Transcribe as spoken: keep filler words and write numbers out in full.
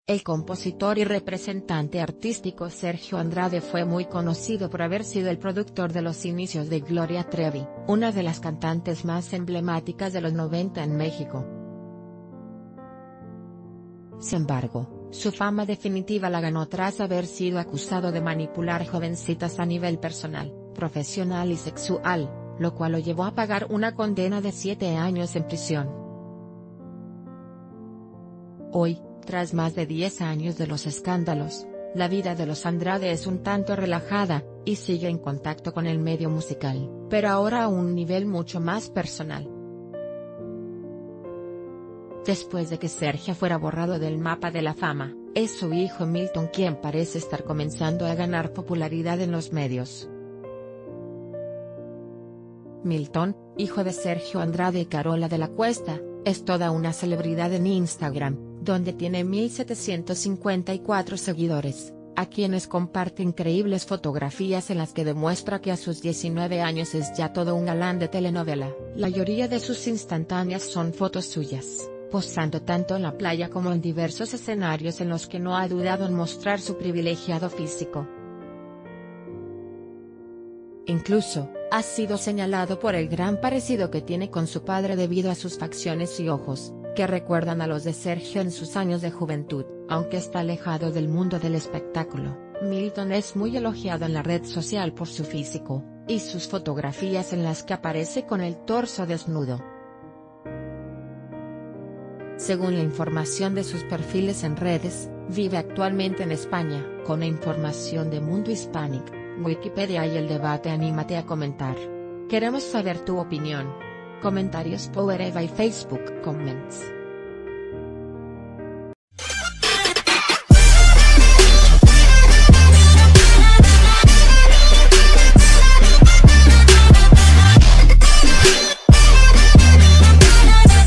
El compositor y representante artístico Sergio Andrade fue muy conocido por haber sido el productor de los inicios de Gloria Trevi, una de las cantantes más emblemáticas de los noventa en México. Sin embargo, su fama definitiva la ganó tras haber sido acusado de manipular jovencitas a nivel personal, profesional y sexual, lo cual lo llevó a pagar una condena de siete años en prisión. Hoy, tras más de diez años de los escándalos, la vida de los Andrade es un tanto relajada, y sigue en contacto con el medio musical, pero ahora a un nivel mucho más personal. Después de que Sergio fuera borrado del mapa de la fama, es su hijo Milton quien parece estar comenzando a ganar popularidad en los medios. Milton, hijo de Sergio Andrade y Carola de la Cuesta, es toda una celebridad en Instagram, donde tiene mil setecientos cincuenta y cuatro seguidores, a quienes comparte increíbles fotografías en las que demuestra que a sus diecinueve años es ya todo un galán de telenovela. La mayoría de sus instantáneas son fotos suyas, posando tanto en la playa como en diversos escenarios en los que no ha dudado en mostrar su privilegiado físico. Incluso, ha sido señalado por el gran parecido que tiene con su padre debido a sus facciones y ojos, que recuerdan a los de Sergio en sus años de juventud. Aunque está alejado del mundo del espectáculo, Milton es muy elogiado en la red social por su físico, y sus fotografías en las que aparece con el torso desnudo. Según la información de sus perfiles en redes, vive actualmente en España. Con la información de Mundo Hispanic, Wikipedia y el debate, anímate a comentar. Queremos saber tu opinión. Comentarios por Eva y Facebook Comments.